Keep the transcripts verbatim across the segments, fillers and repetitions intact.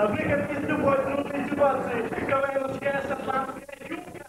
Да, выход из любой трудной ситуации. КВНовская шотландская юбка.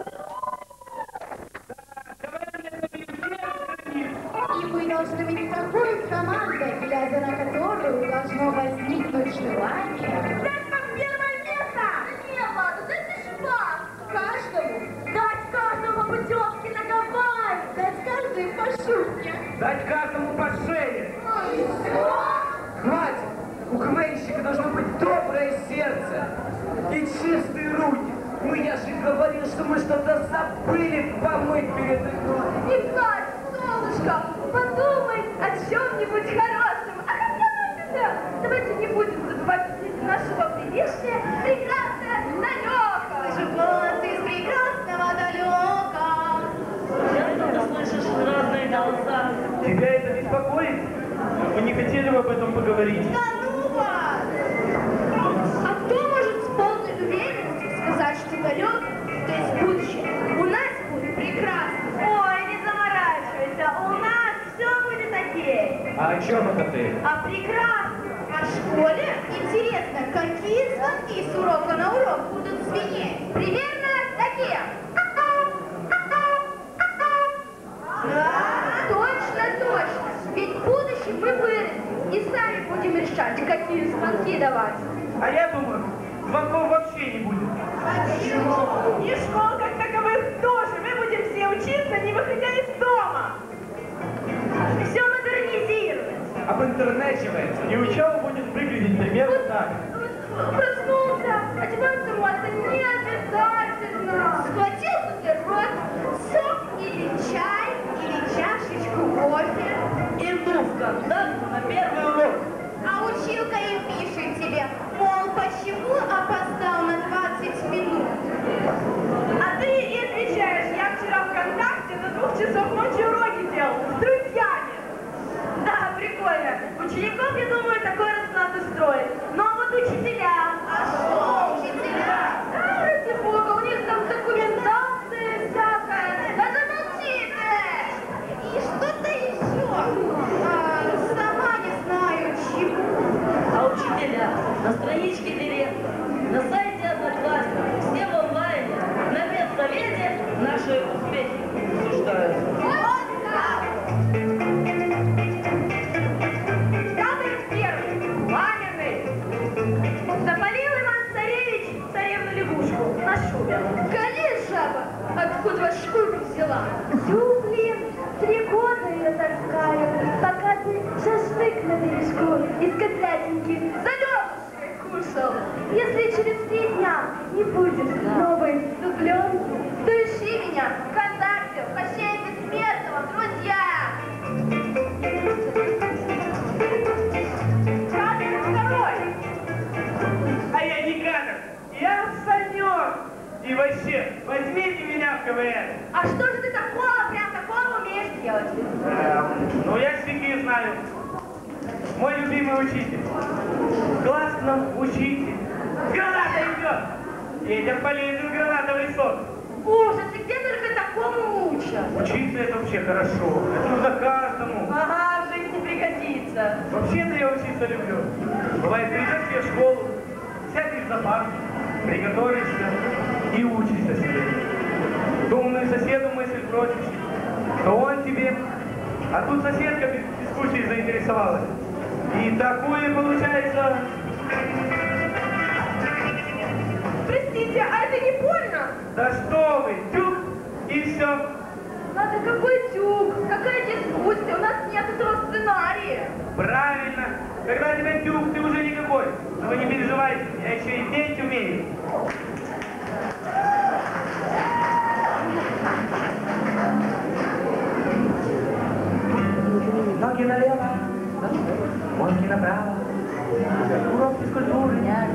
Да, КВН это без границ. И мы должны быть такой командой, глядя на которую должно возникнуть желание. Дать вам первое место! Не, ладно, дайте шпак! Каждому! Дать каждому путевки на Гавайи! Дать каждой по шутке. Дать каждому по шее. Ну и все! Хватит! У КВНщика должно быть доброе сердце и чистые руки. Ну я же говорил, что мы что-то забыли помыть перед игрой. Итак, солнышко, подумай о чем-нибудь хорошем. А хотя бы это, давайте не будем забывать нашего приличия, прекрасное далеко. Живот из прекрасного далека. Часто ты слышишь разные голоса. Тебя это беспокоит? Вы не хотели бы об этом поговорить? Да ну вас! А кто может с полной уверенностью сказать, что далек, то есть будущее, у нас будет прекрасно? Ой, не заморачивайся, у нас все будет окей. А о чем это ты? А прекрасно. О школе? Интересно, какие звонки с урока на урок будут звенеть? Примерно такие. Да? Точно, точно. Ведь в будущем мы вырастем и сами будем решать, какие звонки давать. А я думаю, звонков вообще не будет. Почему? И школ как таковых тоже. Мы будем все учиться, не выходя из дома. Все модернизировать. Об интернете вы. И учеба будет выглядеть примерно так. Проснулся, одеваться мыться не обязательно. Схватил бутерброд, сок или чай, или чашечку кофе. Иду в контакт на первый урок. А училка и пишет тебе, мол, почему опоздал на двадцать минут? А ты и отвечаешь, я вчера ВКонтакте до двух часов ночи уроки делал с друзьями. Да, прикольно. Учеников, я думаю, такой расклад устроит. Но вот учителя. А что учителя? Да, ради бога, у них там документация всякая. Да замолчи ты! И что-то еще. А, сама не знаю чего. А учителя на страничке директора, на сайте Одноклассников, все в онлайне, на медсовете наши успехи обсуждают. Вот так. Пятый первый. Пламенный. Запалил Иван-царевич царевну лягушку на шубе. Колись, жаба, откуда вас шкуру взяла? Тю, блин, три года ее таскаю, пока ты шашлык на бережку из котлятинки Залёгушкой кушал. Если через три дня не будешь новой дубленки, То ищи меня ВКонтакте, в Кощее Бессмертного, друзья. Кадр второй. А я не кадр, я санер. И вообще, возьмите меня в КВН. А что же ты такого, прям такого умеешь делать? Эм, ну я стихи знаю. Мой любимый учитель. Классно учитель. Граната идет. Детям полезет граната в лесок. Ужас, и где только такому учат? Учиться это вообще хорошо. Это нужно каждому. Ага, в жизни пригодится. Вообще-то я учиться люблю. Бывает, придешь себе в школу, сядешь за парту, приготовишься и учишься себе. Думную соседу мысль прочишь, то он тебе. А тут соседка бескучей заинтересовалась. И такое получается... Простите, а это не больно? Да что вы, тюк, и все. Надо какой тюк, какая дискуссия, у нас нет этого сценария. Правильно. Когда тебя тюк, ты уже никакой. Но вы не переживайте, я еще и петь умею. Ноги налево, мозги направо. Урок физкультуры.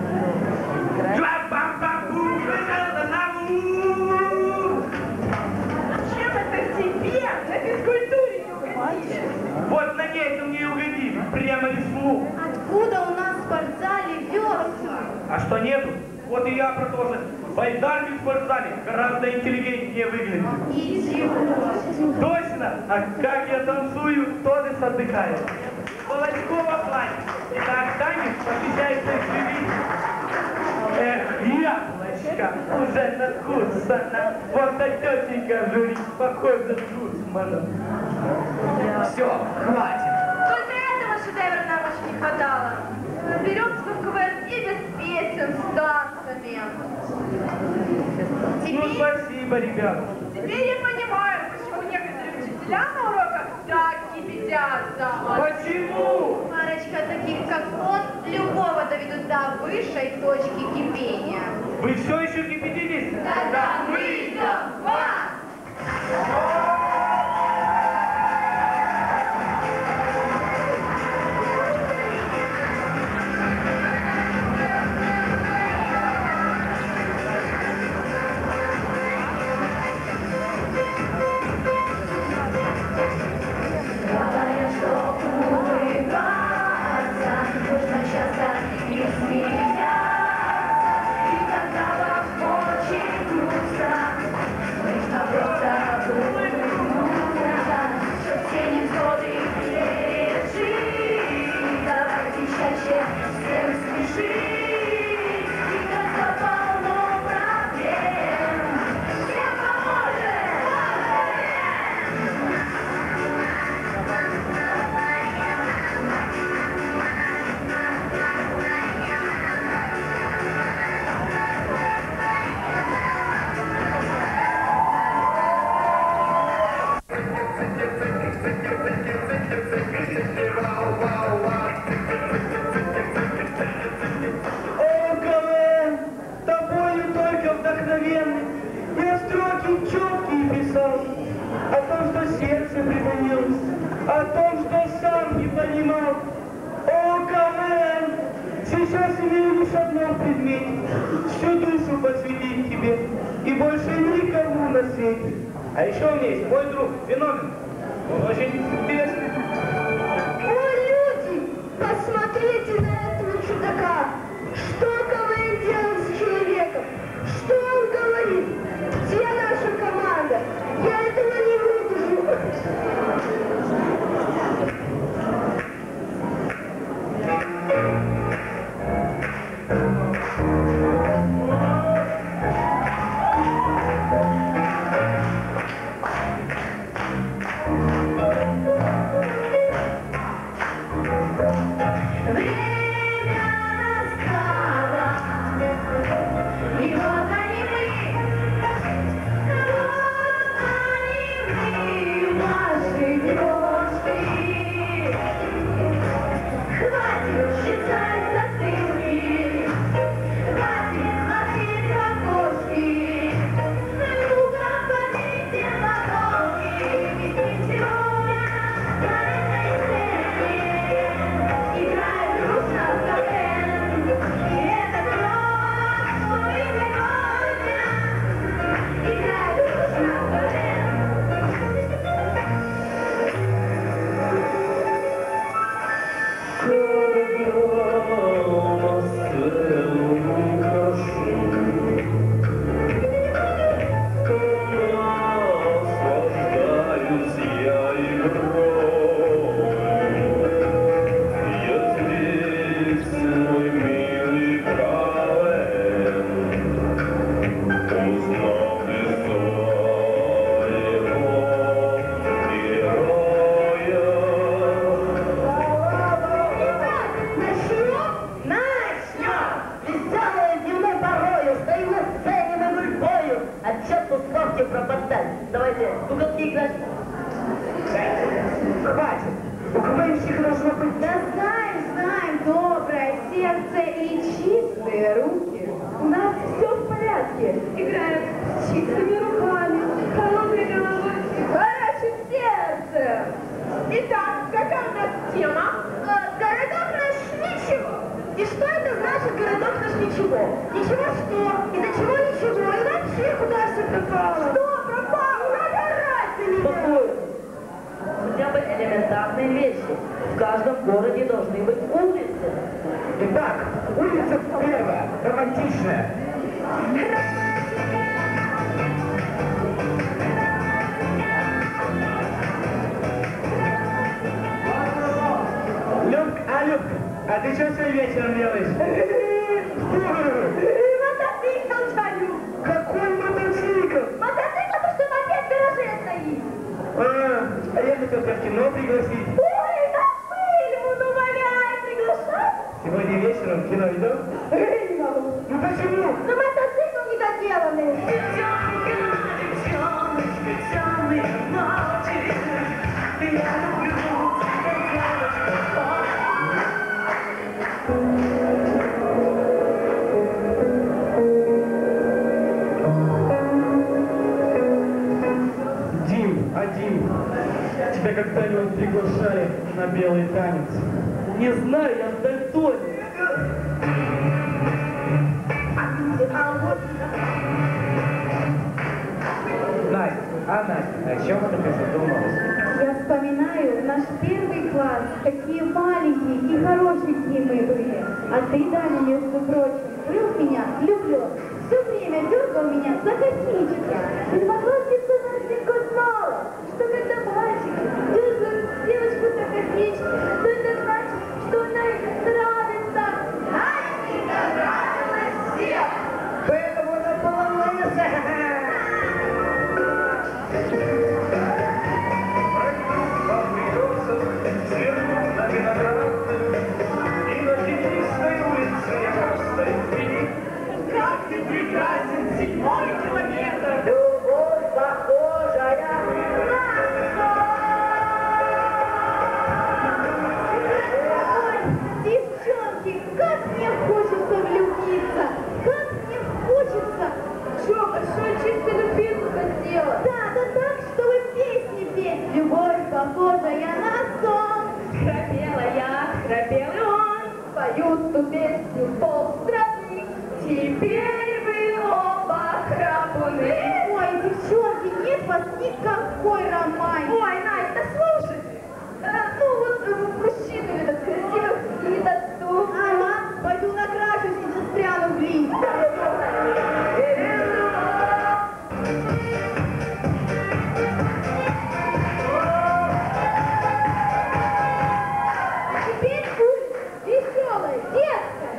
Чем это тебе на физкультуре не угодишь? Вот надеюсь, он мне угодит. Прямо из слух. Откуда у нас в спортзале верстка? А что нету? Вот и я про то же. Байдарки в спортзале гораздо интеллигентнее выглядит. Идиот. Точно! А как я танцую, тот и отдыхает. Волочкова платье. Итак, танец посвящается экспедиции. уже надкусана. Вот та тетенька жюри, похожа с Гусманом. Все, хватит. Только этого шедевра нам очень не хватало. Беремся в КВН и без песен с танцами. Ну, Теперь, спасибо, ребята. теперь я понимаю, почему некоторые учителя на уроках так кипятятся. Почему? Парочка таких, как он, любого доведут до высшей точки кипения. Вы все еще кипятитесь? Тогда мы идем в ад! Я строки четкие писал о том, что сердце преклонилось, о том, что сам не понимал. О, КВН! Сейчас имею лишь одно в предмете — всю душу посвятить тебе и больше никому на свете. А еще у меня есть мой друг, феномен. Он очень интересный. Ой, люди, посмотрите на этого чудака. Что КВН делает с человеком? Что он говорит? Где наша команда? Я этого не выдержу. Давайте, уголки играть. Хватит. У КВНщика должно быть... Да знаем, знаем, доброе сердце и чистые руки. У нас все в порядке. Играем с чистыми руками, холодной головой и горячим сердцем. Итак, какая у нас тема? Э, городок наш ничего. И что это значит городок наш ничего? Ничего что? Из-за чего ничего? И вообще куда все пропало? Что пропало? Нагорайте меня! Спокойно. Хотя бы элементарные вещи. В каждом городе должны быть улицы. Итак, улица первая, романтичная. Люб, а, Люб, а ты что сегодня вечером делаешь? Мотоцикл чаю. Какой А, а я хотел тебя в кино пригласить. Ой, на фильму, ну валяй, приглашай. Сегодня вечером в кино идем? Эй, не могу. Ну почему? На мотоцикл недоделанный. Дим, а Дим, тебя когда-нибудь приглашали на белый танец? Не знаю, я дальтоник. Настя, а Настя, о чем это ты задумалась? Я вспоминаю наш первый класс, какие маленькие и хорошенькие мы были. А ты, Даня, между прочим, был в меня влюблен. Все время дергал меня за коснички. Одноклассница Настенька знала, что когда мальчик дергает девочку за коснички, то это значит, что она ей нравится. Настенька нравилась всем. Поэтому она была лысая. Как ты прекрасен, седьмой километр. Любовь похожая Ой, девчонки, как мне хочется влюбиться, как мне хочется. Что, большой чисто любимку хотела? Да, да так, чтобы песни петь. Любовь похожая на сон. Храпела я, храпел и он. Поют ту песню полстраны. Теперь вы оба храпуны. Ой, девчонки, нет у вас никакой романтики. Ой, Настя, слушай. Э, ну вот э, мужчину этот красивых не доступ. Ага, пойду накрашусь и застряну в глине. Теперь улица веселая, детская.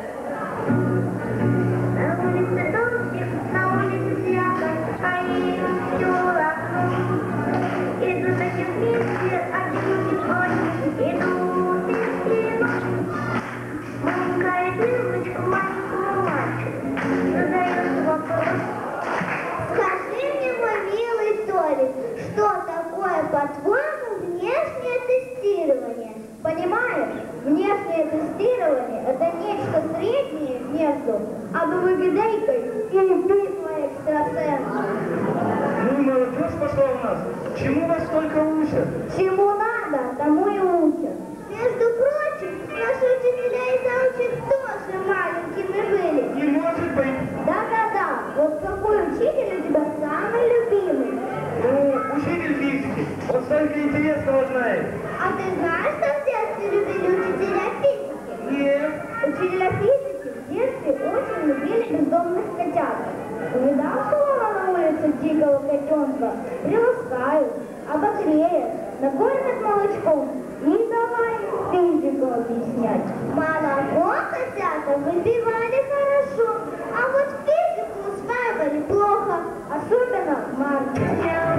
На улице дождик, на улице свято, а я иду окно. Иду такие вместе, один очень идут и идут. Маленькая девочка, маленькому мальчику задает вопрос. Скажи мне, мой милый Толик, что такое, по-твоему, внешнее тестирование? Понимаешь, внешнее тестирование – это нечто среднее между адовыгидейкой и битвой экстрасенсов. Ну и молодежь пошла у нас. Чему вас только учат? Чему надо, тому и учат. Между прочим, наши учителя и заучи тоже маленькими были. Не может быть. Да-да-да, вот какой учитель у тебя самый любимый? Ну, учитель физики. Он столько интересного знает. А ты знаешь, что в детстве любили учителя физики? Нет. Учителя физики в детстве очень любили бездомных котят. Увидал, что мама на улице дикого котенка? Приласкают, обогреют, накормят молочком и давай физику объяснять. Молоко котята выпивали хорошо, а вот физику усваивали плохо, особенно мальчики.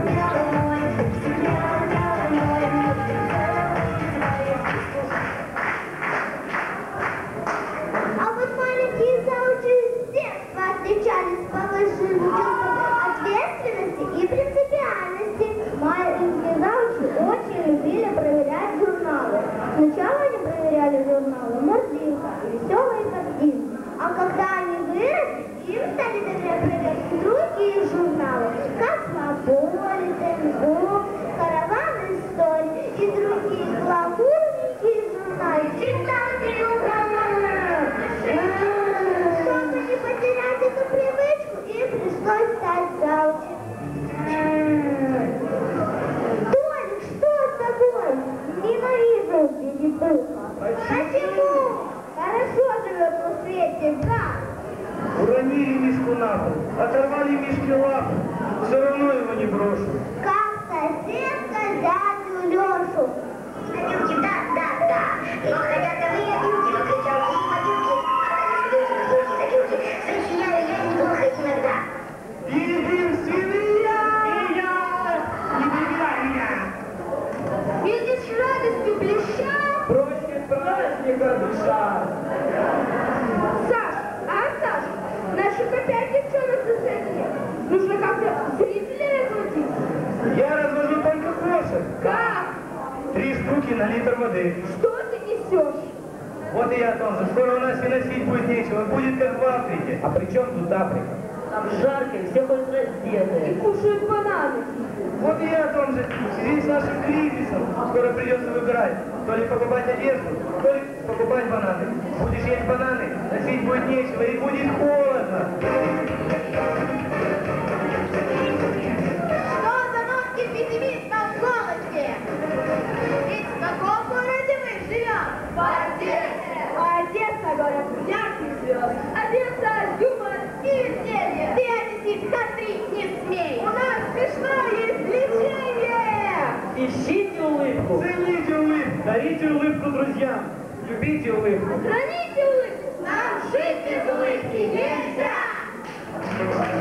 А вот маленькие заучи с детства отличались повышенным чувством ответственности и принципиальности. Маленькие заучи очень любили проверять журналы. Сначала они проверяли журналы «Мурзилка» и «Веселые картинки». А когда они выросли, им стали доверять проверять другие журналы «Космополитен», «Бог», «Караван истории» и другие гламурненькие журналы. Чтобы не потерять эту привычку, им пришлось стать заучем. Толик, что с тобой? Ненавижу Винни-Пуха. Почему? Хорошо живет на свете, как? Уронили мишку на пол, оторвали мишке лапу. Все равно его не брошу. Как соседка дядю Лешу. Мобилки, да, да, да. Но хотят ко мне мобилки, но кричал и мобилки. Плохие запилки. Сочиняю я неплохо иногда. Единственный я! И я! Не перебивай меня! воды. Что ты несешь? Вот и я о том же. Скоро у нас и носить будет нечего. Будет как в Африке. А при чем тут Африка? Там жарко, и все ходят раздетые. И кушают бананы. Вот и я о том же. В связи с нашим кризисом скоро придется выбирать. То ли покупать одежду, то ли покупать бананы. Будешь есть бананы, носить будет нечего и будет холодно. Что за нотки пессимиста в голосе? Ведь в каком городе мы живем? В Одессе. Одесса — город ярких звезд. Одесса — юмор и веселье. Ты, одессит, смотри, не смей. У нас смешное лечение. Ищите улыбку. Цените улыбку, дарите улыбку друзьям. Любите улыбку. Храните улыбку. Нам жить без улыбки нельзя.